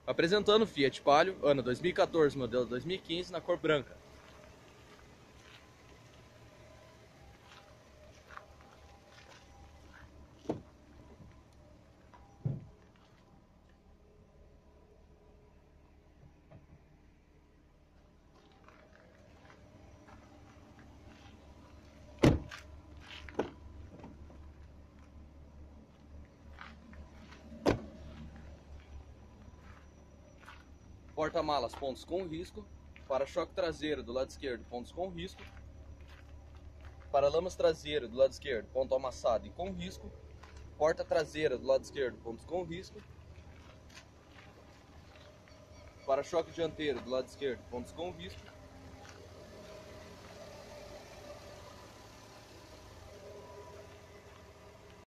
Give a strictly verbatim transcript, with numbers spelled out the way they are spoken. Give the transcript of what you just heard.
Apresentando o Fiat Palio, ano dois mil e quatorze, modelo dois mil e quinze, na cor branca. Porta-malas, pontos com risco. Para-choque traseiro do lado esquerdo, pontos com risco. Paralamas traseiro do lado esquerdo, ponto amassado e com risco. Porta traseira do lado esquerdo, pontos com risco. Para-choque dianteiro do lado esquerdo, pontos com risco.